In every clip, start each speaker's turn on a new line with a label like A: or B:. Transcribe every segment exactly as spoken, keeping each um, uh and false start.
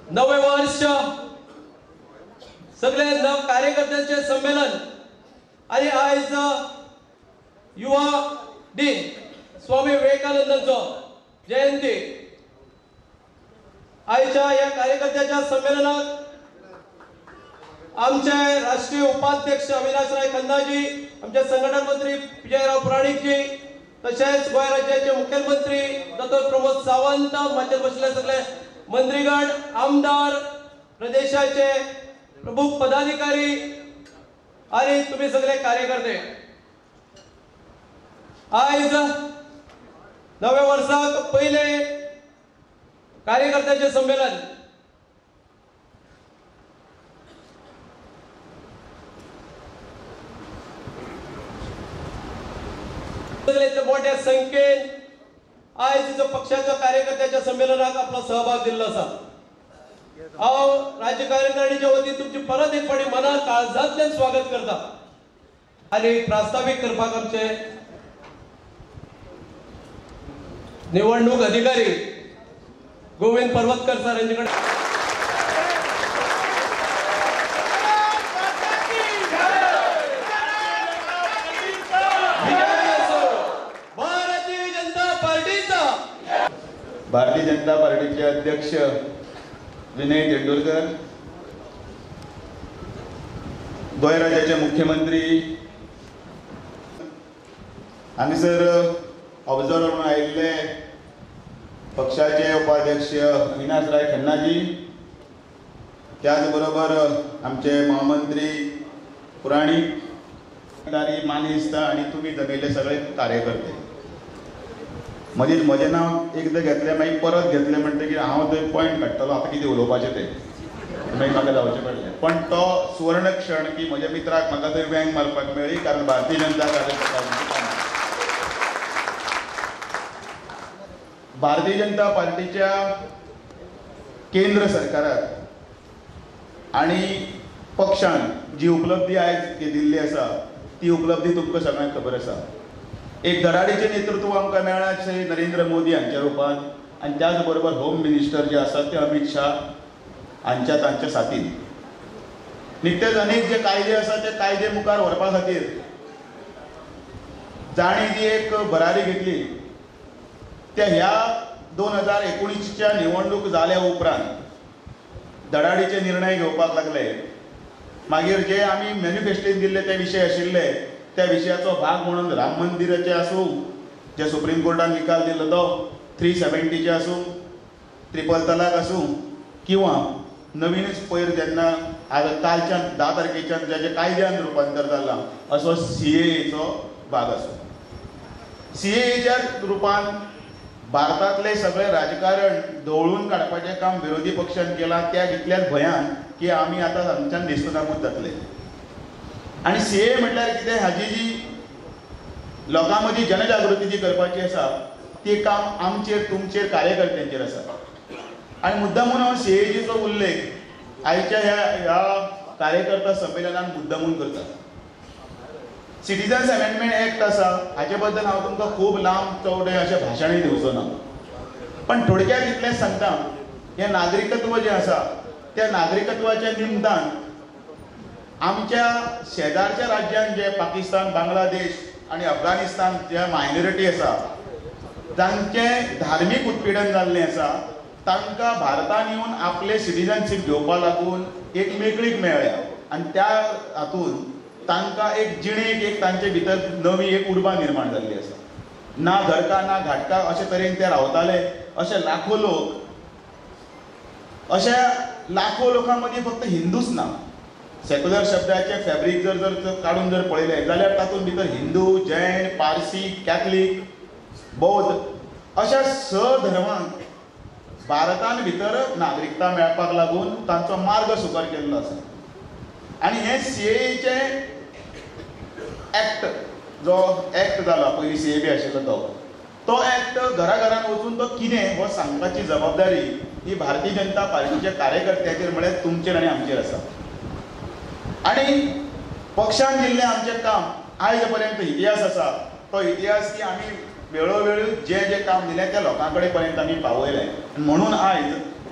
A: नवे वर्ष सगळे नव कार्यकर्त्यांचे संमेलन आणि आज युवा दिन स्वामी विवेकानंदांचो जयंती आजच्या या कार्यकर्त्याच्या संमेलनात आमचे राष्ट्रीय उपाध्यक्ष अविनाश राय खन्नाजी, आमचे संघटन मंत्री विजयराव पुराणिकजी, तसेच गोवा राज्याचे मुख्यमंत्री डॉक्टर प्रमोद सावंत, मंचार बसले सगळे मंत्रीगण, आमदार, प्रदेशाचे प्रमुख पदाधिकारी आणि तुम्ही सगळे कार्यकर्ते, आज नव्या वर्षाक पहिले कार्यकर्त्याचे संमेलन मोठ्या संख्येन आज पक्षाच्या कार्यकर्त्याच्या संमेलनात आपला सहभाग दिला असा। हांव राज्य कार्यकारिणीच्या वतीन तुमची परत एक फावटी मनात काळजांतल्यान स्वागत करता आणि प्रास्ताविक करपाक आमचे निवडणूक अधिकारी गोविंद पर्वतकर सर यांच्याकडे
B: भारतीय जनता पार्टीचे अध्यक्ष विनय तेंडुलकर, गोवा राज्याचे मुख्यमंत्री हांगसर ऑब्झर्वर म्हणून आयिल्ले पक्षाचे उपाध्यक्ष अविनाश राय खन्नाजी, त्याच बरोबर आमचे महामंत्री पुराणिक, मानिस्त आणि तुम्ही जमिल्ले सगळे कार्यकर्ते। मदींच म्हजें नांव एकदां घेतलें मागीर परत घेतलें म्हणटकीर हांव थंय पॉयंट काडटलो आतां कितें उलोवपाचें तें मागीर म्हाका जावचें पडलें। पण तो सुवर्ण क्षण की म्हज्या मित्राक म्हाका थंय वेंग मारपाक मेळ्ळी, कारण भारतीय जनता भारतीय जनता पार्टीच्या केंद्र सरकारात आणि पक्षान जी उपलब्धी आयज दिल्ली आसा ती उपलब्धी तुमकां सगळ्यांक खबर आसा। एक धडाडीचे नेतृत्व आमकां मेळ्ळां श्री नरेंद्र मोदी हांच्या रुपान, आनी त्याच बरोबर होम मिनिस्टर जे आसात ते अमित शाह हांच्या तांच्या साथीन निकतेच अनेक जे कायदे आसा ते कायदे मुखार व्हरपा खातीर जाणी जी एक भरारी घेतली त्या ह्या दोन हजार एकोणीसच्या निवडणूक जाल्या उपरांत धडाडीचे निर्णय घेवपाक लागले। मागीर जे आमी मॅनिफेस्टोन दिल्ले ते विशय आशिल्ले त्या विशयाचो भाग म्हणून राम मंदिराचे आसूं, जे सुप्रीम कोर्टान निकाल दिल्लो तो थ्री सेव्हन्टीचे आसूं, ट्रिपल तलाक आसूं, किंवा नवीनच पयर जेन्ना कालच्या धा तारखेच्यान जेजे कायद्यान रुपांतर जालां असो सीएएचो भाग आसूं। सीएएच्या रुपान भारतांतले सगळे राजकारण ढवळून काडपाचें काम विरोधी पक्षान केलां, त्या इतल्याच भंयान की आमी आतां हांगच्यान नेस्तनाबूत जातले। आणि सीए म्हटल्यार कितें, हाजी जी लोकां मदीं जनजागृती जी करपाची आसा ती काम आमचेर तुमचेर कार्यकर्त्यांचेर आसा। आनी मुद्दामून हांव सीएजीचो उल्लेख आयच्या ह्या ह्या कार्यकर्ता संमेलनान मुद्दामून करता। सिटीजन्स अमेंडमेंट एक्ट आसा हाचे बद्दल हांव तुमकां खूब लांब चवडें अशें भाशणूय दिवचो ना, पण थोडक्यात इतलेंच सांगता, हें नागरिकत्व जें आसा त्या नागरिकत्वाच्या निमतान आमच्या शेजारच्या राज्यान जे पाकिस्तान, बांगलादेश आणि अफगानिस्तान जे मायनॉरिटी आसा जांचे धार्मीक उत्पीडन जाल्लें आसा तांकां भारतान येवन आपले सिटीजनशीप घेवपा लागून एक मेकळीक मेळ्ळ्या, आनी त्या हातून तांकां एक जिणेक एक तांचे भितर नवी एक उर्बा निर्माण जाल्ली आसा। ना घरका ना घाटका अशे तरेन ते रावताले, अशे लाखो लोक, अशा लाखो लोकां मदीं फक्त हिंदूच ना, सेक्युलर शब्दाचे फॅब्रीक जर जर काढून जर पळयलें जाल्यार तातूंत भितर हिंदू, जैन, पारसी, कॅथलीक, बौद्ध अशा स धर्मांक भारतान भितर नागरिकता मेळपाक लागून तांचो मार्ग सुकर केल्लो आसा। आनी हे सीएचे एक्ट जो एक्ट जालो पयलीं सीएबी आशिल्लो तो तो एक्ट घरा घरान वचून तो कितें हो सांगपाची जबाबदारी ही भारतीय जनता पार्टीच्या कार्यकर्त्यांचेर म्हळ्यार तुमचेर आनी आमचेर आसा। आणि पक्षान दिल्लें आमचें काम आयज पर्यंत इतिहास आसा, तो इतिहास की आमी वेळोवेळी जे जे काम दिलें त्या लोकां कडेन पर्यंत आमी पावयलें। म्हणून आयज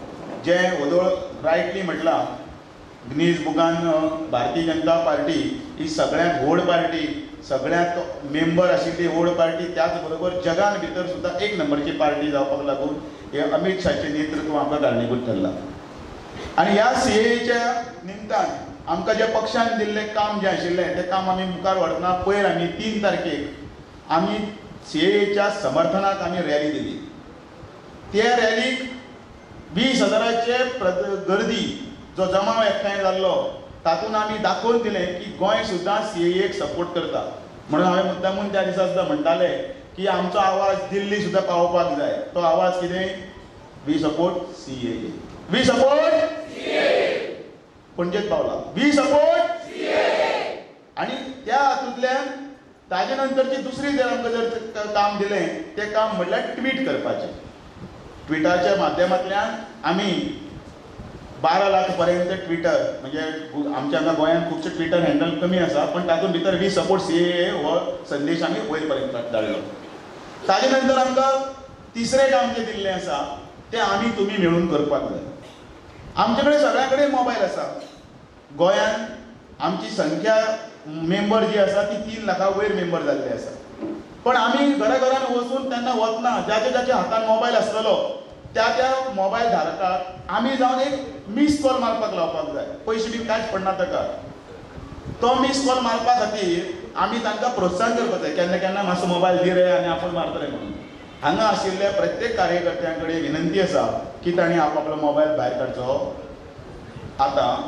B: जे वदोळ रायटली म्हटलां गिनीज बुकान भारतीय जनता पार्टी ही सगळ्यांत व्हड पार्टी, सगळ्यांत मेंबर आशिल्ली व्हड पार्टी, त्याच बरोबर जगान भितर सुद्दां एक नंबरची पार्टी जावपाक लागून हे अमित शाहचे नेतृत्व आमकां कारणीभूत थारलां. आनी ह्या सीएच्या निमतान आमकां जे पक्षान दिल्लें काम जें आशिल्लें तें काम आमी मुखार व्हरतना पयर आमी तीन तारखेक आमी सीएच्या समर्थनाक आमी रॅली दिली. त्या रॅलीक वीस हजाराचे गर्दी जो जमाव एकठांय जाल्लो तातूंत आमी दाखोवन दिलें की गोंय सुद्दां सीएक सपोर्ट करता. म्हणून हांवें मुद्दामून त्या दिसा सुद्दां म्हणटाले की आमचो आवाज दिल्ली सुद्दां पावोवपाक जाय. तो आवाज कितें? We support CA, we support पणजेत पावला, वी सपोर्ट. आनी त्या हातूंतल्यान ताजे नंतरची दुसरी जर आमकां जर काम दिलें तें काम म्हणल्यार ट्वीट करपाचें. ट्विटाच्या माध्यमांतल्यान आमी बारा लाख पर्यंत ट्विटर, म्हणजे आमच्या हांगा गोंयांत खुबशे ट्विटर हँडल कमी आसा, पण तातूंत भितर वी सपोर्ट सीए हो संदेश आमी वयर पर्यंत धाडलो. ताजे नंतर आमकां तिसरें काम जें दिल्लें आसा तें आमी तुमी मेळून करपाक जाय. आमचे कडेन सगळ्या कडेन मोबायल आसा. गोंयांत आमची संख्या मेंबर जी आसा ती तीन लाखा वयर मेंबर जाल्ले आसा. पण आमी घरा घरान वचून तेन्ना वतना ज्याच्या ज्याच्या हातान मोबायल आसतलो त्या त्या मोबायल धारकाक आमी जावन एक मिस कॉल मारपाक लावपाक जाय. पयशे बी कांयच पडना ताका. तो मिस कॉल मारपा खातीर आमी तांकां प्रोत्साहन करपाक जाय. केन्ना केन्ना मातसो मोबायल दी रे आनी आपूण मारतले म्हणून. हांगा आशिल्ल्या प्रत्येक कार्यकर्त्यां कडेन विनंती आसा की तांणी आपआपलो मोबायल भायर काडचो. आतां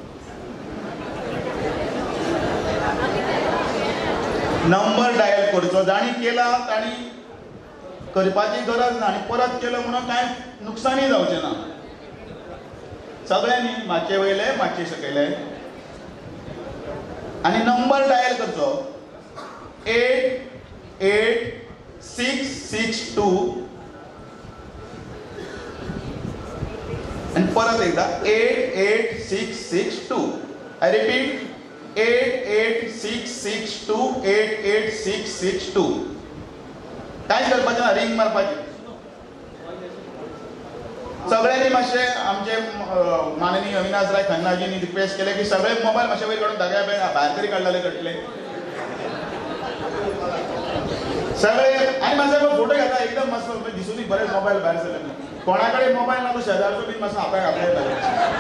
B: नंबर डायल करचो. जाणी केला ताणी करपाची गरज ना आनी परत केलो म्हणून कांय नुकसानय जावचें ना. सगळ्यांनी मातशे वयले मातशे सकयले आनी नंबर डायल करचो eight eight six six two आनी परत एकदा eight eight six six two. I repeat eight eight six six two eight eight six six two. कांय करपाचें ना, रिंग मारपाची. सगळ्यांनी मातशें आमचे माननीय अविनाश राय खन्नाजींनी रिक्वेस्ट केले की सगळे मोबायल मातशे वयर काडून धाग्या भायर तरी काडलेले कटले सगळे. आनी मातसो फोटो घेता एकदम मस्त दिसून बरेच मोबायल भायर सरले. कोणा कडेन मोबायल ना तो शेजारचो बी मातसो हाताक आपल्या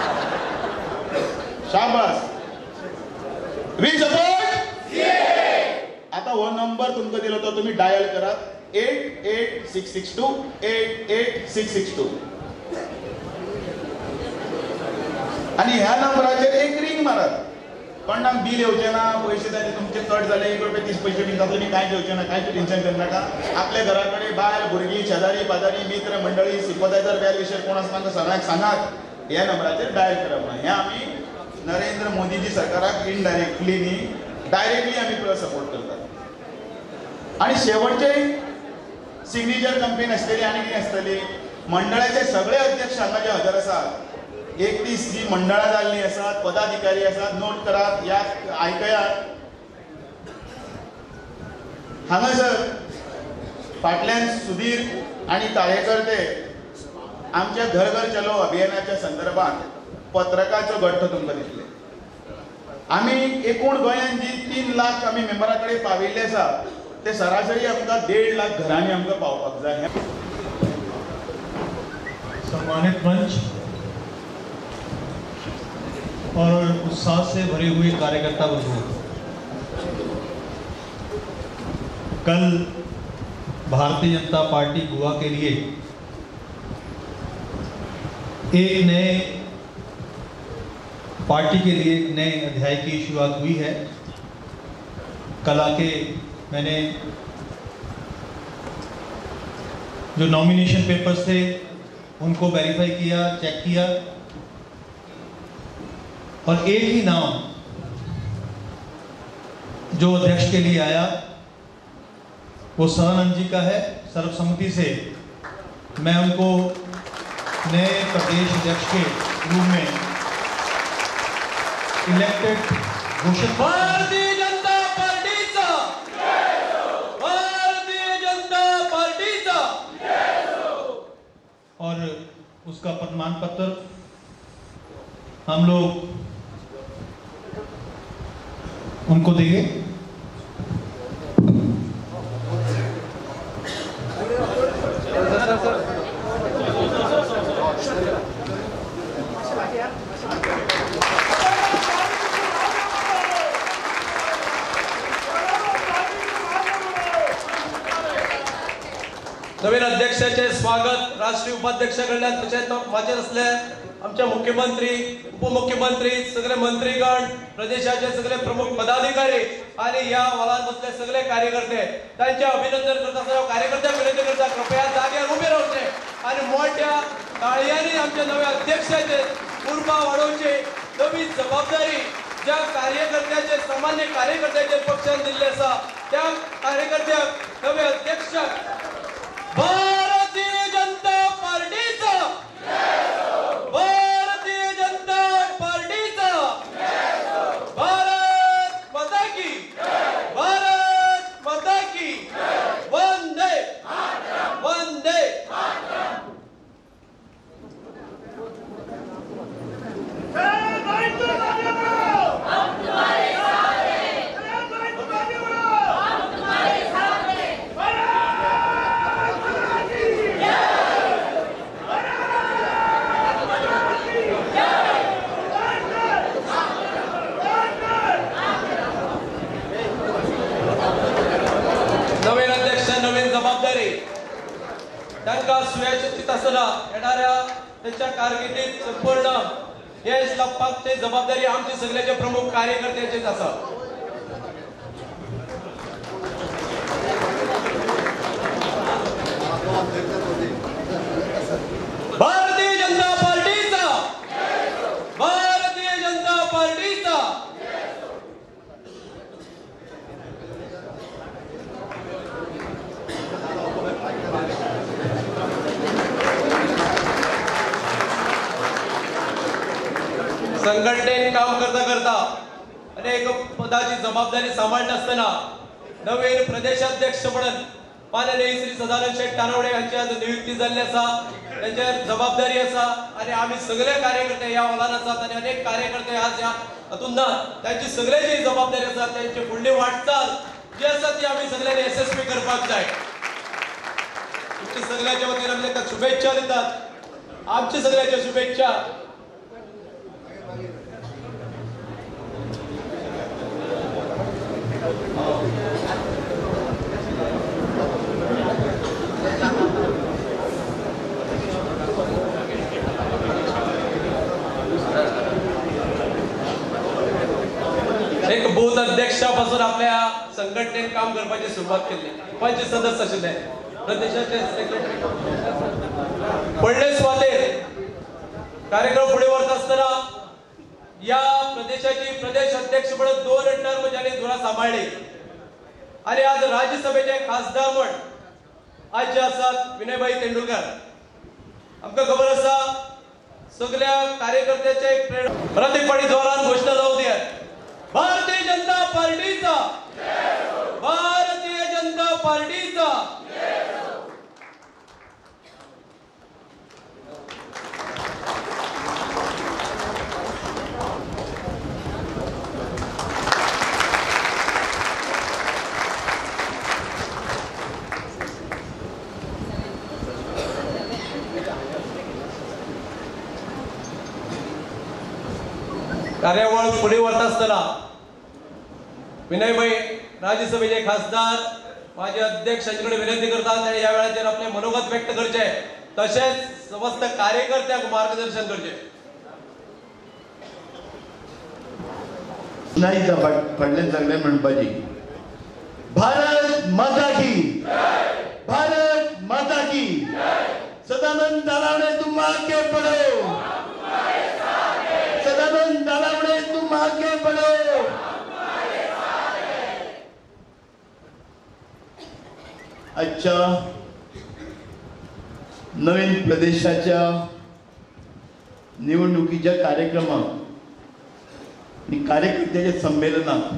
B: शाबास. We support. आता हो नंबर तुमकां दिलो तो तुमी डायल करात eight eight six six two eight eight six six two आनी ह्या नंबराचेर एक रिंग मारात. कोणाक बील येवचें ना, पयशे ताचे तुमचे कट जाले एक रुपया तीस पयशे बी तुमी कांयच येवचें ना, कांयच टेन्शन करनाका. आपल्या घरा कडेन बायल भुरगीं शेजारी पाजारी मित्र मंडळी सिंपथायझर वेल विशय कोण आसा तांकां सगळ्यांक सांगात ह्या नंबराचेर डायल करप म्हणून. हें आमी नरेंद्र मोदीजी सरकाराक इनडायरेक्टली न्ही डायरेक्टली आमी तुका सपोर्ट करतात. आनी शेवटचे सिग्नेचर कंपेन आसतली आनी कितें आसतली. मंडळाचे सगळे अध्यक्ष हांगा जे हजर आसात, एकतीस जी मंडळां जाल्लीं आसात, पदाधिकारी आसात, नोट करात, याद आयकयात. हांगासर फाटल्यान सुधीर आनी कार्यकर्ते आमच्या घर घर चलो अभियानाच्या संदर्भात पत्रकाचो गठ्ठो तुमकां दितले. आमी एकूण गोंयांत जी तीन लाख आमी मेंबरां कडेन पाविल्ले आसा ते सरासरी आमकां देड लाख घरांनी आमकां पावपाक जाय.
C: सम्मानित मंच और उत्साह से भरे हुए कार्यकर्ता बंधु, कल भारतीय जनता पार्टी गोवा के लिए एक नए पार्टी के लिए एक नए अध्याय की शुरुआत हुई है. कल आके मैंने जो नॉमिनेशन पेपर्स थे उनको वेरीफाई किया, चेक किया और एक ही नाम जो अध्यक्ष के लिए आया वो सदानंद जी का है. सर्वसम्मति से मैं उनको नए प्रदेश अध्यक्ष के रूप में इलेक्टेड घोषित.
A: भारतीय जनता पार्टीचा, भारतीय जनता पार्टीचा.
C: और उसका प्रमाण पत्र हम लोग उनको देंगे।
A: नवीन अध्यक्षाचे स्वागत राष्ट्रीय उपाध्यक्षाकडल्यान तशेंच माझे असले आमचे मुख्यमंत्री उपमुख्यमंत्री सगळे मंत्रीगण प्रदेशाचे सगळे प्रमुख पदाधिकारी आणि या हॉलात बसले सगळे कार्यकर्ते त्यांचे अभिनंदन करता सर्व कार्यकर्त्यांक विनंती करता कृपया जाग्यार उभे रावचे आणि मोठ्या ताळयांनी आमच्या नव्या अध्यक्षाचे उर्बा वाढवची नवी जबाबदारी ज्या कार्यकर्त्याचे सामान्य कार्यकर्त्याचे पक्षान दिल्ले आसा त्या कार्यकर्त्याक नवे अध्यक्ष भारतीय जनता पार्टीचा भारतीय जनता पार्टीचा भारत माता की भारत माता की वंदे वंदे नवीन अध्यक्ष नवीन जबाबदारी त्यांना सुयशस्थित असला येणाऱ्या त्यांच्या कारकिर्दीत संपूर्ण यश लाभपाक ते जबाबदारी आमचे सगळ्याचे प्रमुख कार्यकर्त्यांचीच असा। भारतीय जनता पार्टीचा भारतीय जनता पार्टीचा संघटनेने काम करता करता अनेक पदाची जबाबदारी सांभाळत असताना नवीन प्रदेशाध्यक्ष म्हणून माननीय श्री सदानंद शेठ तानवडे यांची आज नियुक्ती झाली असा त्यांच्यावर जबाबदारी असा आणि आम्ही सगळे कार्यकर्ते या हॉलान असतात आणि अनेक कार्यकर्ते आज या हातून त्यांची सगळ्याची जबाबदारी असा त्यांची पुढली वाटचाल जी असा ती आम्ही सगळ्यांनी यशस्वी करपाक जाय। तुमच्या सगळ्याच्या वतीने आम्ही त्यांना शुभेच्छा देतात आमच्या सगळ्याच्या शुभेच्छा। एक बूथ अध्यक्षापासून आपल्या संघटनेत काम करण्याची सुरुवात केली पंच सदस्य आशिल्ले प्रदेशाचे सेक्रेटरी पडले स्वातेर कार्यक्रम पुढे वरत असताना या प्रदेशाची प्रदेश अध्यक्ष म्हणून दोन टर्म ज्यांनी धुरा सांभाळली आणि आज राज्यसभेचे खासदार म्हणून आज जे आसात विनयभाई तेंडुलकर आमकां खबर आसा सगळ्या कार्यकर्त्याचे एक प्रतीकपणी जोरान घोषणा जाऊ द्या भारतीय जनता पार्टीचा भारतीय जनता पार्टीचा कार्यावळ पुढे वरत असताना विनयभाई राज्यसभेचे खासदार माझे अध्यक्षांकडे विनंती करतात आणि या वेळाचेर आपले मनोगत व्यक्त करचे तसेच समस्त कार्यकर्त्यांक मार्गदर्शन करचे।
D: नाही फडले सगळे म्हणपाची भारत माता की भारत माता की सदानंद तालावडे तुम आगे बढ़ो सदानंद तालावडे तुम आगे बढ़ो। आजच्या नवीन प्रदेशाच्या निवडणुकीच्या कार्यक्रमात आणि कार्यकर्त्याच्या संमेलनात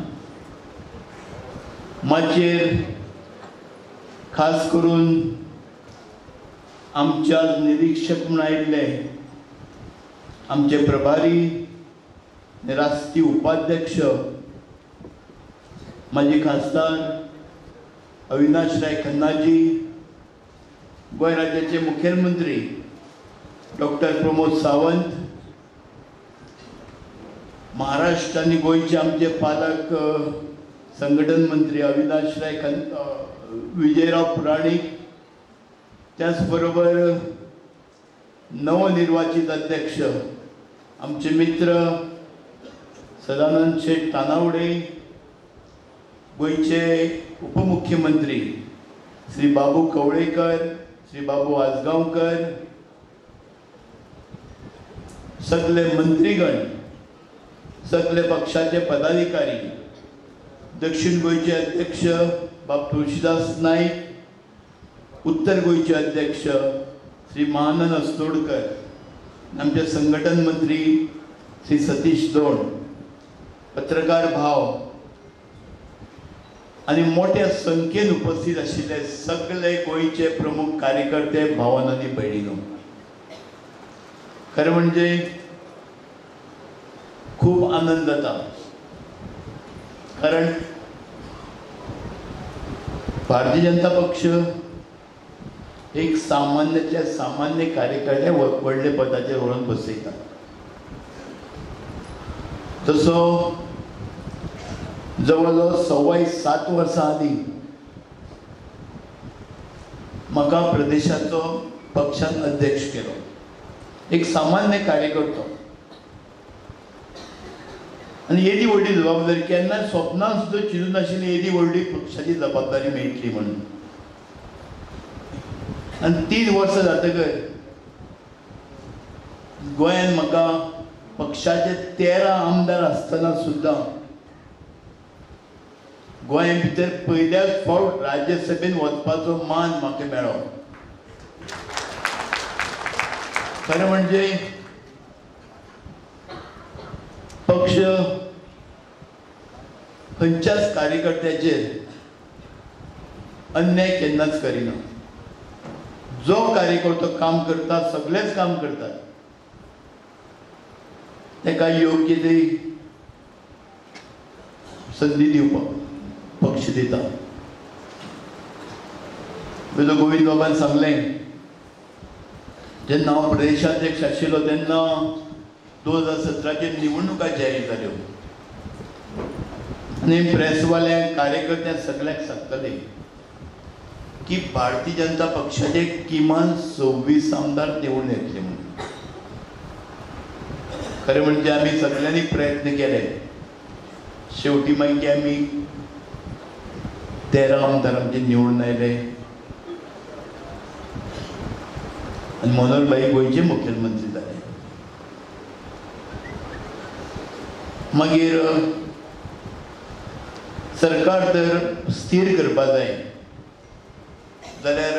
D: माचेर खास करून आमच्या निरीक्षक म्हणून आयिल्ले आमचे प्रभारी राष्ट्रीय उपाध्यक्ष माजी खासदार अविनाश राय खन्नाजी, गोंय राज्याचे मुखेलमंत्री डॉक्टर प्रमोद सावंत, महाराष्ट्र आणि गोयचे आमचे पालक संघटन मंत्री अविनाश राय खन विजयराव पुराणिक, त्याचबरोबर नवनिर्वाचित अध्यक्ष आमचे मित्र सदानंद शेठ तानावडे, गोयचे उपमुख्यमंत्री श्री बाबू कवळेकर, श्री बाबू आजगांवकर, सगळे मंत्रीगण, सगळे पक्षाचे पदाधिकारी, दक्षिण गोयचे अध्यक्ष बाब तुळशीदास नाईक, उत्तर गोयचे अध्यक्ष श्री महानंद अस्तोडकर, आमचे संघटन मंत्री श्री सतीश दोंड, पत्रकार भाव आणि मोठ्या संख्येन उपस्थित आशिल्ले सगळे गोयचे प्रमुख कार्यकर्ते, भावन आणि भयणीनो, खरें म्हणजे खूप आनंद जाता, कारण भारतीय जनता पक्ष एक सामान्यातल्या सामान्य कार्यकर्ते व्हडले पदाचेर व्हरून बसयता. तसो जवळ जवळ सव्वा सात वर्सां आदीं म्हाका प्रदेशाचो पक्षान अध्यक्ष केलो, एक सामान्य कार्यकर्तो, आनी येदी व्हडली जबाबदारी केन्ना स्वप्नांत सुद्दां चिंतून नाशिल्ली येदी व्हडली पक्षाची जबाबदारी मेळटली म्हणून. आनी तीन वर्सां जातकर गोंयांत म्हाका पक्षाचे तेरा आमदार आसतना सुद्दां गोंया भितर पयल्याच फावट राज्यसभेन वचपाचो मान म्हाका मेळ्ळो. खरें म्हणजे पक्ष खंयच्याच कार्यकर्त्याचेर अन्याय केन्नाच करिना. जो कार्यकर्तो काम करता, सगळेच काम करतात, ताका योग्य ती संधी दिवपाक पक्ष दिता. वेलो गोविंद बाबान सांगलें, जेन्ना हांव प्रदेशाध्यक्ष आशिल्लो तेन्ना दोन हजार सतराचे निवडणुका जाहीर जाल्यो आनी प्रेसवाल्यांक, कार्यकर्त्यांक सगळ्यांक सांगताले की भारतीय जनता पक्षाचे किमान सव्वीस आमदार निवडून येतले म्हणून. खरें म्हणजे आमी सगळ्यांनी प्रयत्न केले, शेवटी मागीर आमी तेरा आमदार आमचे निवडून आयले आनी मनोहरभाई गोंयचे मुखेलमंत्री जाले. मागीर सरकार तर स्थिर करपा जाय जाल्यार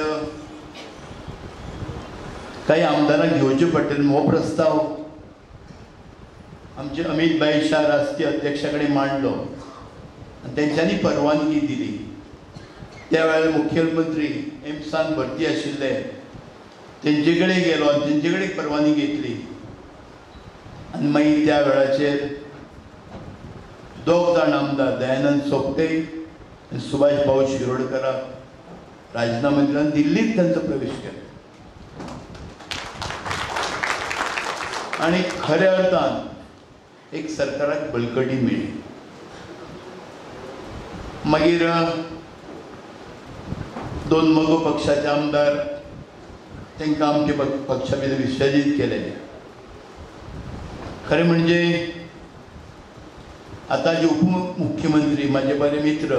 D: काही आमदारांक घेवचे पडटले. हो प्रस्ताव आमचे अमित भाई शाह राष्ट्रीय अध्यक्षा कडेन मांडलो आनी तेंच्यांनी परवानगी दिली. त्या वेळार मुखेलमंत्री एमसान भरती आशिल्ले, तेंचे कडेन गेलो आनी तेंचे कडेन परवानगी घेतली आनी मागीर त्या वेळाचेर दोग जाण आमदार दयानंद सोपटे आनी सुभाष भाऊ शिरोडकराक राजीनामा दिला आनी दिल्लीत तांचो प्रवेश केलो. आनी खऱ्या अर्थान एक सरकाराक बळकटी मेळ्ळी. मागीर दोन मगो पक्षाचे आमदार तांकां आमचे पक्षा भितर विसर्जीत केले. खरें म्हणजे आतांचे उपमुख्यमंत्री म्हाजे बरे मित्र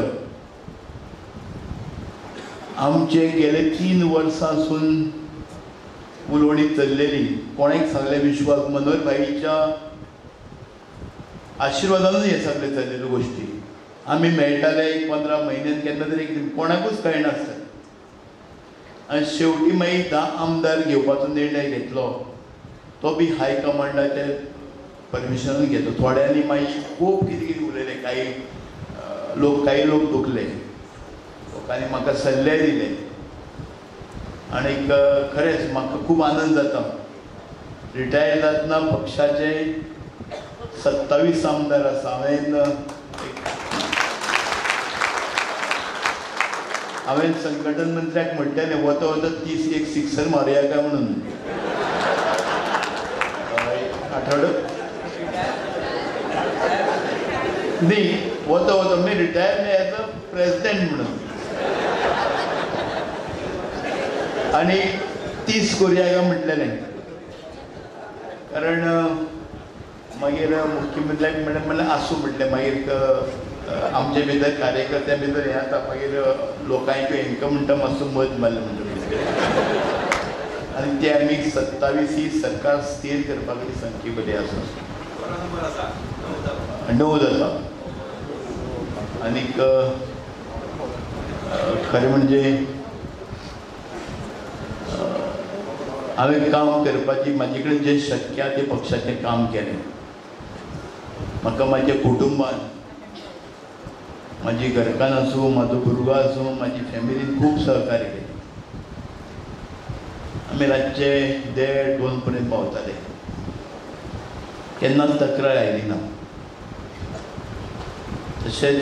D: आमचे गेले तीन वर्सांसून उलोवणी चल्लेली, कोणाक सांगले विश्वास, मनोहरभाईच्या आशिर्वादानूच हे सगळे चल्लेल्यो गोश्टी. आमी मेळटाले एक पंदरा म्हयन्यान केन्ना तरी एक कोणाकूच कळनासता आनी शेवटी मागीर धा आमदार घेवपाचो निर्णय घेतलो, तो बी हायकमांडाचे परमिशन घेतलो. थोड्यांनी मागीर खूब कितें कितें उलयले, काही लोक काही लोक दुखले, लोकांनी म्हाका सल्ले दिले आणि खरेंच म्हाका खूब आनंद जाता रिटायर जातना पक्षाचे सत्तावीस आमदार आसा हांवें हांवें संघटन मंत्र्याक म्हणलेलें वता वता तीस एक सिक्सर मारुया काय म्हणून आठवडो न्ही वता वता मी रिटायर मी एज अ प्रेसिडेंट म्हणून आणि तीस करूया काय म्हटलेलें कारण मागीर मुख्यमंत्र्याक म्हणलें म्हणल्यार आसूं म्हटलें मागीर आमचे भितर कार्यकर्त्या भितर हें जाता मागीर लोकांक हेंका म्हणटा मातसो मत मारलें म्हणजे आनी ते आमी सत्तावीस ही सरकार स्थिर करपाक संख्या बरी आसा णव जाता आनीक खरें म्हणजे हांवें काम करपाची म्हाजे कडेन जें शक्य आसा तें पक्षाचें काम केलें म्हाका म्हाज्या कुटुंबान म्हाजी घरकान्न आसूं म्हाजो भुरगो आसूं म्हाजी फॅमिलीन खूब सहकार्य केलें आमी रातचे देड दोन पर्यंत पावताले केन्नाच तक्रार आयली ना तशेंच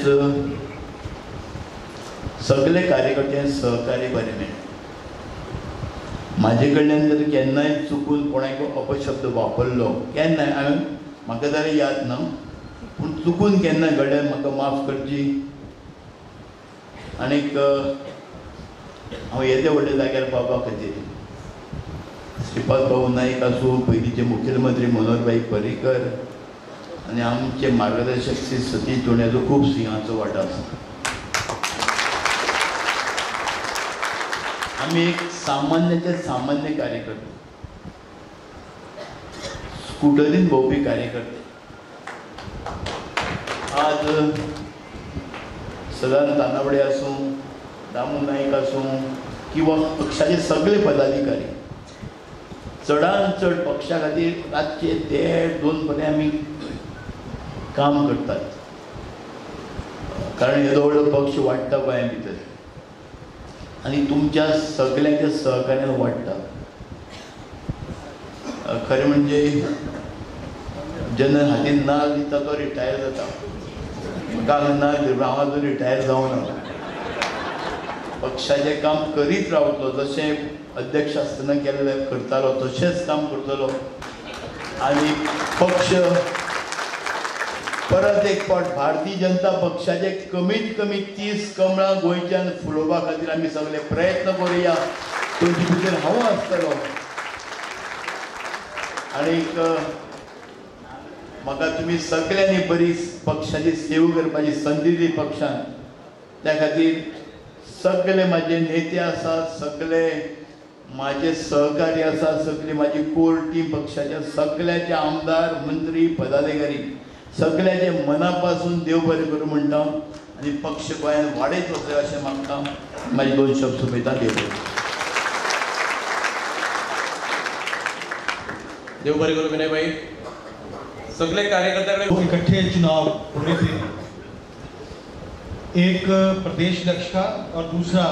D: सगळे कार्यकर्त्यांक सहकार्य बरें मेळ्ळें म्हाजे कडल्यान जर केन्नाय चुकून कोणाक अपशब्द वापरलो केन्नाय हांवें म्हाका जाल्यार याद ना पूण चुकून केन्ना घडये म्हाका माफ करची आनीक हांव येदे व्हडल्या जाग्यार पावपा खातीर श्रीपाद भाऊ नाईक आसूं पयलींचे मुखेलमंत्री मनोहरभाई पर्रीकर आनी आमचे मार्गदर्शक श्री सतीश जोण्याचो खूब सिंहाचो वांटो आसा आमी एक सामान्याचे सामान्य कार्यकर्ते स्कुटरीन भोंवपी कार्यकर्ते आज सदानंद तानावडे आसूं दामू नाईक आसूं किंवा पक्षाचे सगळे पदाधिकारी चडांत चड पक्षा खातीर रातचे देड दोन पर्यंत आमी काम करतात कारण येदो व्हडलो पक्ष वाडटा गोंया भितर आनी तुमच्या सगळ्यांच्या सहकार्यान वाडटा खरें म्हणजे जेन्ना हातीन नाल दिता तो रिटायर जाता म्हाका नाल हांव आजून रिटायर जावं ना पक्षाचें काम करीत रावतलो जशें अध्यक्ष आसतना केल्लें करतालो तशेंच काम करतलो आनी पक्ष परत एक फावट भारतीय जनता पक्षाचे कमीत कमी तीस कमळां गोंयच्यान फुलोवपा खातीर आमी सगळे प्रयत्न करुया तेंचे भितर हांव आसतलो आनीक म्हाका तुमी सगळ्यांनी बरी पक्षाची सेवा करपाची संदी दिली पक्षान त्या खातीर सगळे म्हाजे नेते आसात सगळे म्हाजे सहकारी आसात सगळी म्हाजी कोर टीम पक्षाच्या सगळ्याचे आमदार मंत्री पदाधिकारी सगळ्याचे मना पासून देव बरें करूं म्हणटा आनी पक्ष गोंयान वाडयत वचले अशें म्हाका म्हाजे दोन शब्द सोंपयता देव
A: देव बरें करूं विनय भाई सगळे कार्यकर्त्याकडे
C: वो इकट्ठे चुनाव होने थे एक प्रदेश अध्यक्ष का और दूसरा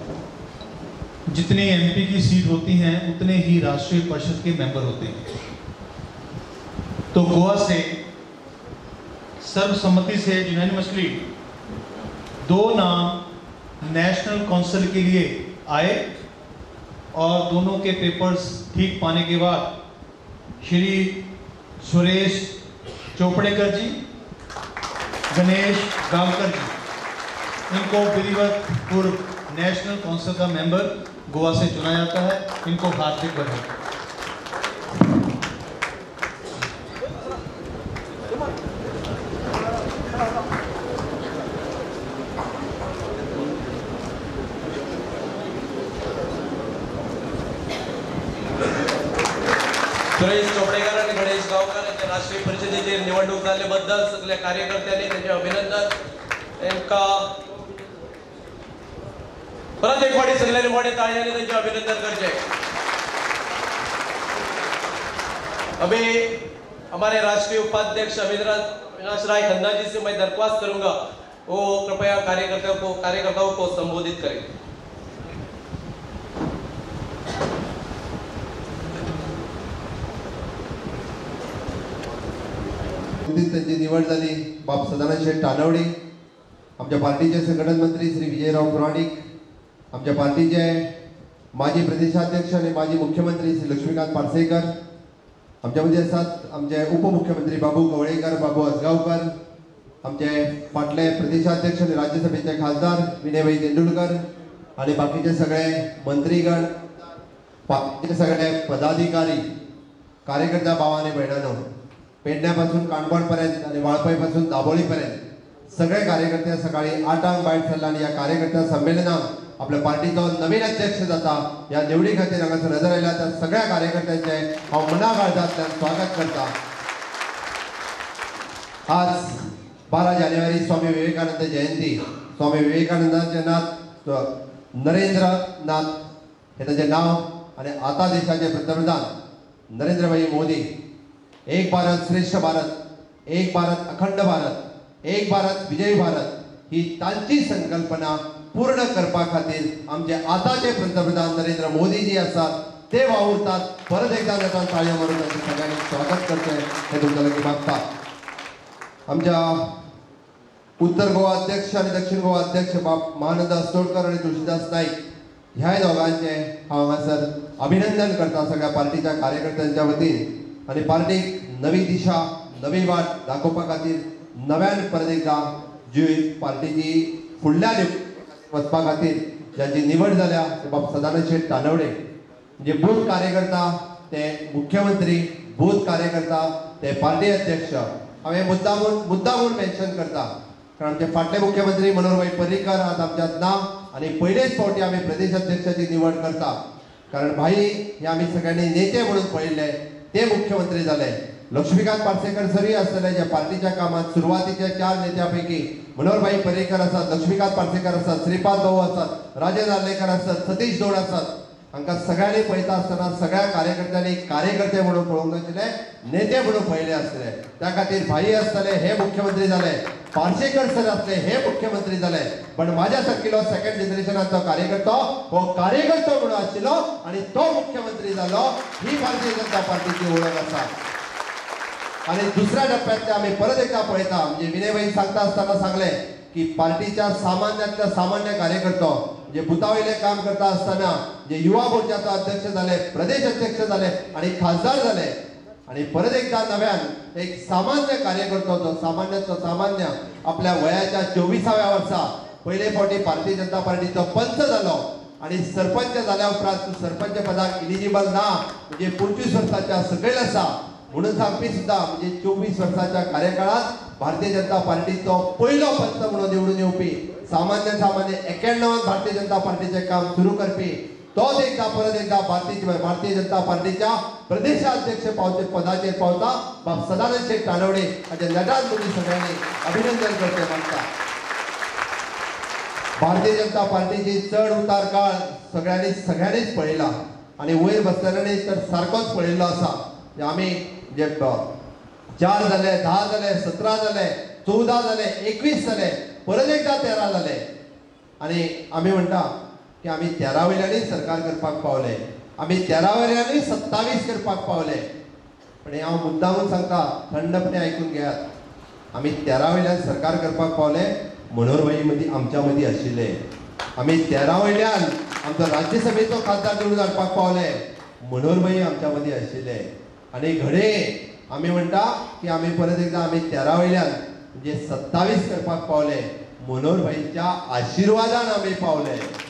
C: जितनी एमपी की सीट होती हैं उतने ही राष्ट्रीय परिषद के मेंबर होते हैं तो गोवा से सर्वसम्मति से यूनानिमसली दो नाम नेशनल काउंसिल के लिए आए और दोनों के पेपर्स ठीक पाने के बाद श्री सुरेश चोपड़ेकर जी गणेश गावकर जी इनको विधिवत पूर्व नेशनल काउंसिल का मेंबर गोवा से चुना जाता है इनको हार्दिक बधाई
A: सुरेश चोपडेकर आणि गणेश गावकर यांच्या राष्ट्रीय परिषदेची निवडणूक झाल्याबद्दल सगळ्या कार्यकर्त्यांनी त्यांचे अभिनंदन त्यांना परत एक वाटी सगळ्यांनी मोठे ताळ्याने त्यांचे अभिनंदन करचे अभी हमारे राष्ट्रीय उपाध्यक्ष अविनाश राय खन्ना जी से मैं दरख्वास्त करूंगा वो कृपया कार्यकर्ताओं को कार्यकर्ताओं को संबोधित करें।
E: त्यांची निवड झाली बाप सदानंद शेठ तानवडे, आमच्या पार्टीचे संघटन मंत्री श्री विजयराव पुराणिक, आमच्या पार्टीचे माजी प्रदेशाध्यक्ष आणि माजी मुख्यमंत्री श्री लक्ष्मीकांत पार्सेकर, आमच्यामध्ये असतात आमचे उपमुख्यमंत्री बाबू कवळेकर, बाबू आसगावकर, आमचे फाटले प्रदेशाध्यक्ष आणि राज्यसभेचे खासदार विनयभाई तेंडुलकर आणि बाकीचे सगळे मंत्रीगण, बाकीचे सगळे पदाधिकारी, कार्यकर्त्या भाव आणि बहिणांनो, पेडण्यापासून काणकोणपर्यंत आणि वाळपईपासून दाबोळीपर्यंत सगळे कार्यकर्ते सकाळी आठांक भायर सरला आणि या कार्यकर्त्या संमेलनात आपल्या पार्टीचो नवीन अध्यक्ष जाता या निवडी खातीर हांगासर हजर आयल्या त्या सगळ्या कार्यकर्त्यांचे हांव मना काळजांतल्यान स्वागत करता। आज बारा जानेवारी स्वामी विवेकानंद जयंती। स्वामी विवेकानंदाचे नात नरेंद्र नाथ हे ताचें नाव आणि आता देशाचे पंतप्रधान नरेंद्रभाई मोदी एक भारत श्रेष्ठ भारत, एक भारत अखंड भारत, एक भारत विजयी भारत ही तांची संकल्पना पूर्ण करपा खातीर आमचे आताचे पंतप्रधान नरेंद्र मोदी जी आसात ते वावुरतात। परत एकदा नेतान ताळयो मारून तांचे सगळ्यांनी स्वागत करचें हे तुमच्या लागीं मागता। आमच्या उत्तर गोवा अध्यक्ष आणि दक्षिण गोवा अध्यक्ष बाप महानंद अस्तोडकर आणि तुळशीदास नाईक ह्या दोघांचे हांव हांगासर अभिनंदन करता सगळ्या पार्टीच्या कार्यकर्त्यांच्या वतीन आणि पार्टीक नवी दिशा नवी वाट दाखोवपा खातीर नव्यान परत एकदा जी पार्टीची फुडल्या वचपा खातीर ज्यांची निवड जाल्या ते बाब सदानंद शेठ तानवडे, जे बूथ कार्यकर्ता ते मुख्यमंत्री, बूथ कार्यकर्ता ते पार्टी अध्यक्ष। हांवें मुद्दामून मुद्दामून मेन्शन करता कारण आमचे फाटले मुख्यमंत्री मनोहरभाई पर्रीकर आज आमच्यात ना आणि पहिलेच फावटी आम्ही प्रदेश अध्यक्षाची निवड करता कारण भाई हे आम्ही सगळ्यांनी नेते म्हणून पळयले, ते मुख्यमंत्री झाले। लक्ष्मीकांत पार्सेकर सरी आसतले जे पार्टीच्या कामात सुरुवातीच्या चार नेत्यापैकी मनोहरभाई पर्रीकर आसात, लक्ष्मीकांत पार्सेकर आसात, श्रीपाद भाऊ आसात, राजेंद्र नार्लेकर आसात, सतीश जोड आसात। हांकां सगळ्यांनी पळयता आसतना सगळ्या कार्यकर्त्यांनी कार्यकर्ते म्हणून पळोवंक नाशिल्ले, नेते म्हणून पळयले आसतले। त्या खातीर भाई आसतले हे मुख्यमंत्री झाले, पार्सेकर सर आसले हे मुख्यमंत्री झाले, पण माझ्या सारकिलो सेकंड जनरेशनाचो कार्यकर्तो हो कार्यकर्तो म्हणून आशिल्लो आणि तो मुख्यमंत्री जालो। ही भारतीय जनता पार्टीची ओळख आसा। आणि दुसऱ्या टप्प्यात आम्ही परत एकदा पळयता म्हणजे विनयभाई सांगता आसतना सांगले की पार्टीच्या सामान्यातल्या सामान्य कार्यकर्तो जे बुतावयले काम करता असताना जे युवा मोर्चाचा अध्यक्ष झाले, प्रदेश अध्यक्ष झाले आणि खासदार झाले आणि परत एकदा नव्यान एक सामान्य कार्यकर्तो जो सामान्यातलो सामान्य आपल्या वयाच्या चोवीसाव्या वर्सा पहिले फावटी भारतीय जनता पार्टीचो पंच जालो आणि सरपंच जाल्या उपरांत सरपंच पदाक इलिजिबल ना म्हणजे पंचवीस वर्साच्या सकयल आसा म्हणून सांगपी सुद्धा म्हणजे चोवीस वर्षाच्या कार्यकाळात भारतीय जनता पार्टीचो पहिलो पंच म्हणून निवडून येवपी सामान्य सामान्य एक्याण्णवात भारतीय जनता पार्टीचे काम सुरू करपी तोच एकदा परत एकदा भारतीय भारतीय जनता पार्टीच्या प्रदेशाध्यक्ष पावते पदाचेर पावता बाब सदानंद शेठ तानवडे हाचे नटान तुमी सगळ्यांनी अभिनंदन करचे मागता। भारतीय जनता पार्टीची चढ उतार काळ सगळ्यांनी सगळ्यांनीच पळयला आणि वयर बसलेल्यांनी तर सारकोच पळयल्लो आसा। आम्ही जे चार झाले, दहा झाले, सतरा झाले, चौदा झाले, एकवीस झाले, परत एकदा तेरा झाले आणि आम्ही म्हणटा की आम्ही तेरा वयल्यानी सरकार करपाक पावले, आम्ही तेरा वयल्यानी सत्तावीस करपाक पावले। पण हांव मुद्दामून सांगता थंडपणे ऐकून घेयात, आम्ही तेरा वयल्यान सरकार करपाक पावले मनोहरभाई मदीं आमच्या मदीं आशिल्ले, आम्ही तेरा वयल्यान आमचो राज्यसभेचो खासदार निवडून हाडपाक पावले मनोहरभाई आमच्या मदीं आशिल्ले आणि घडे आम्ही म्हणटा की आम्ही परत एकदा आम्ही तेरा वयल्यान म्हणजे सत्तावीस करपाक पावले मनोहरभाईच्या आशिर्वादान आम्ही पावले।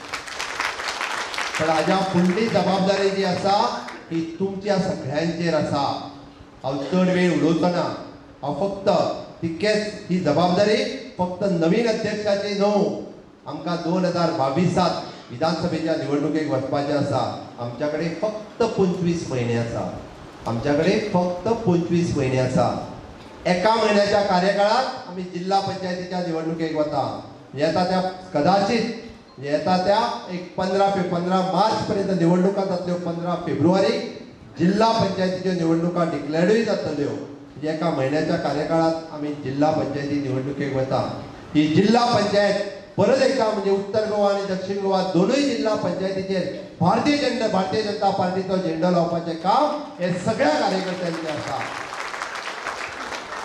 E: पण हाज्या फुडली जबाबदारी जी आसा ही तुमच्या सगळ्यांचेर आसा। हांव चड वेळ उडोवचो ना, हांव फक्त तितकेच ही जबाबदारी फक्त नवीन अध्यक्षाची न्हू, आमकां दोन हजार बावीसात विधानसभेच्या निवडणुकेक वचपाचें आसा। आमच्याकडे फक्त पंचवीस म्हयने आसा, आमच्याकडे फक्त पंचवीस महिने आसा। एका महिन्याच्या कार्यकाळात आम्ही जिल्हा पंचायतीच्या निवडणुकेक वता, येता त्या कदाचित येता त्या एक पंधरा फे पंधरा मार्च पर्यंत निवडणुका जातल्यो, पंधरा फेब्रुवारी जिल्हा पंचायतीच्यो निवडणुका डिक्लेअर्डूय जातल्यो। म्हणजे एका महिन्याच्या कार्यकाळात आम्ही जिल्हा पंचायती निवडणुकेक वता। ही जिल्हा पंचायत परत एकदा म्हणजे उत्तर गोवा आणि दक्षिण गोवा दोनूय जिल्हा पंचायतीचेर भारतीय जनता भारतीय जनता पार्टीचो झेंडो लावपाचें काम हे सगळ्या कार्यकर्त्यांचे आसा।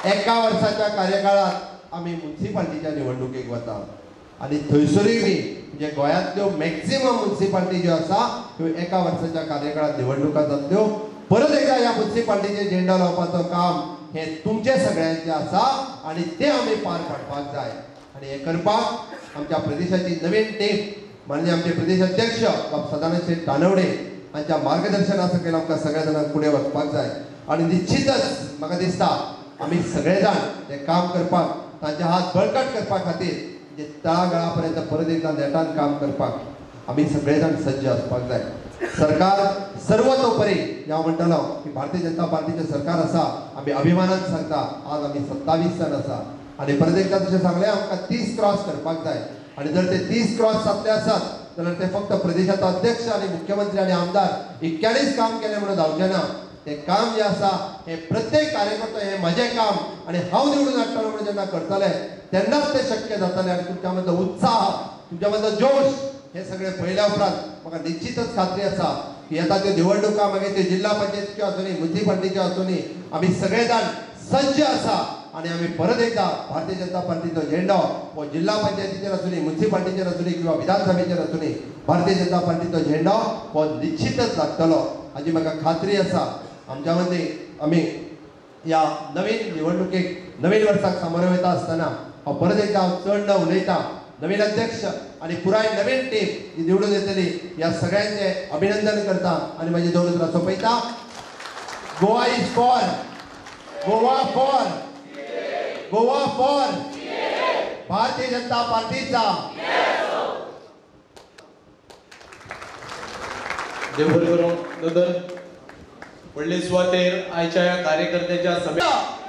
E: एका वर्साच्या कार्यकाळात आम्ही म्युन्सिपाल्टीच्या निवडणुकेक वता आणि थंयसरूय बी म्हणजे गोंयांतल्यो मॅक्झिमम म्युन्सिपाल्टी ज्यो आसा त्यो एका वर्साच्या कार्यकाळात निवडणुका जातल्यो. परत एकदा ह्या म्युन्सिपाल्टीचे झेंडो लावपाचो काम हे तुमचे सगळ्यांचे आसा आणि ते आमी पार पाडपाक जाय. आणि हे करपाक आमच्या प्रदेशाची नवीन टीम म्हणजे आमचे प्रदेश अध्यक्ष सदानंद शेठ कानवडे हांच्या मार्गदर्शना सकयल आमकां सगळ्या जाणांक फुडें वचपाक जाय. आणि निश्चितच म्हाका दिसता आमी सगळे जाण ते काम करपाक तांचे हात बळकट करपा खातीर म्हणजे तळागळा पर्यंत परत एकदा नेटान काम करपाक आमी सगळे जाण सज्ज आसपाक जाय. सरकार सर्वतोपरी ह्या म्हणटलो की भारतीय जनता पार्टीचे सरकार आसा आमी अभिमानान सांगता आज आमी सत्तावीस जण आसा आणि परत एकदा तशें सांगलें आमकां तीस क्रॉस करपाक जाय. आणि जर ते तीस क्रॉस जातले आसात जाल्यार ते फक्त प्रदेशाचो अध्यक्ष आणि मुख्यमंत्री आणि आमदार इतक्यांनीच काम केलें म्हणून जावचें ना. ते काम जे आसा हे प्रत्येक कार्यकर्तो हे म्हजें काम आणि हांव निवडून हाडटलो म्हणून जेन्ना करतले तेन्नाच ते शक्य जातलें. आणि तुमच्या मदलो उत्साह तुमच्या मदलो जोश हे सगळे पळयल्या उपरांत म्हाका निश्चितच खात्री आसा की येता त्यो निवडणुका मागीर त्यो जिल्हा पंचायतीच्यो आसुनी म्युन्सिपाल्टीच्यो आसुनी आमी सगळे जाण सज्ज आसा. आणि आम्ही परत एकदा भारतीय जनता पार्टीचो झेंडो हो जिल्हा पंचायतीचेर आसुनी म्युन्सिपाल्टीचेर आसुनी किंवा विधानसभेचेर आसुनी भारतीय जनता पार्टीचो झेंडो हो निश्चितच लागतलो हाची म्हाका खात्री आसा. आमच्या मदीं आमी ह्या नवीन निवडणुकेक नवीन वर्साक सामोरे वयता आसतना हांव परत एकदा हांव चड न उलयता नवीन अध्यक्ष आणि पुराय नवीन टीम जी निवडून येतली ह्या सगळ्यांचे अभिनंदन करता आणि माझी दोन उतरां सोंपयता. Goa is for Goa for Goa for Bharatiya Janata पार्टीचा.
A: देव बरें करूं. दोतोर व्हडले सुवातेर आयच्या ह्या कार्यकर्त्याच्या सभे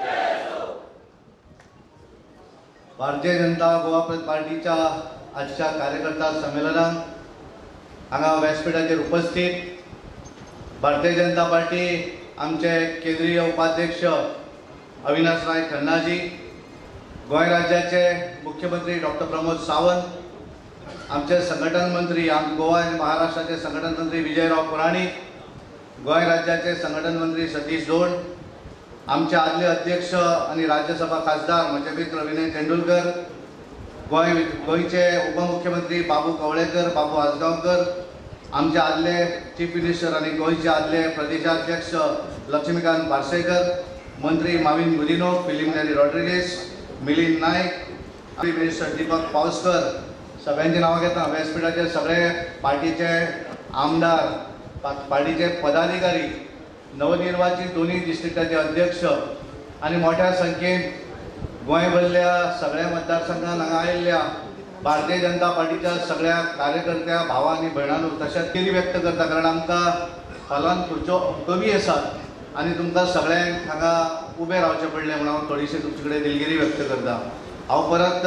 F: भारतीय जनता गोवा पार्टीच्या आजच्या कार्यकर्ता संमेलनाक हांगा व्यासपीठाचेर उपस्थित भारतीय जनता पार्टी आमचे केंद्रीय उपाध्यक्ष अविनाश राय खन्नाजी, गोंय राज्याचे मुख्यमंत्री डॉक्टर प्रमोद सावंत, आमचे संघटन मंत्री आम गोवा आणि महाराष्ट्राचे संघटन मंत्री विजयराव पुराणीक, गोंय राज्याचे संघटन मंत्री सतीश दोड, आमचे आदले अध्यक्ष आणि राज्यसभा खासदार म्हजे मित्र विनय तेंडुलकर, गोंय गोंयचे उपमुख्यमंत्री बाबू कवळेकर बाबू आजगांवकर, आमचे आदले चीफ मिनिस्टर आणि गोंयचे आदले प्रदेशाध्यक्ष लक्ष्मीकांत पार्सेकर, मंत्री माविन गुदिनो, फिलिमिनारी रॉड्रिगेस, मिलिंद नायक, मिनिस्टर दीपक पावसकर, सगळ्यांची नांवां घेता. व्यासपीठाचे सगळे पार्टीचे आमदार, पार्टीचे पदाधिकारी, नवनिर्वाचित दोन्ही डिस्ट्रिक्टाचे अध्यक्ष आणि मोठ्या संख्येन गोंयभरल्या सगळ्या मतदारसंघात हांगा आयिल्ल्या भारतीय जनता पार्टीच्या सगळ्या कार्यकर्त्या भावा आनी भयणांनो तशेंच केली व्यक्त करता. कारण आमकां हॉलान खुर्च्यो कमी आसात आणि तुमकां सगळ्यांक हांगा उबें रावचें पडलें म्हणून हांव थोडीशी तुमचे कडेन दिलगिरी व्यक्त करता. हांव परत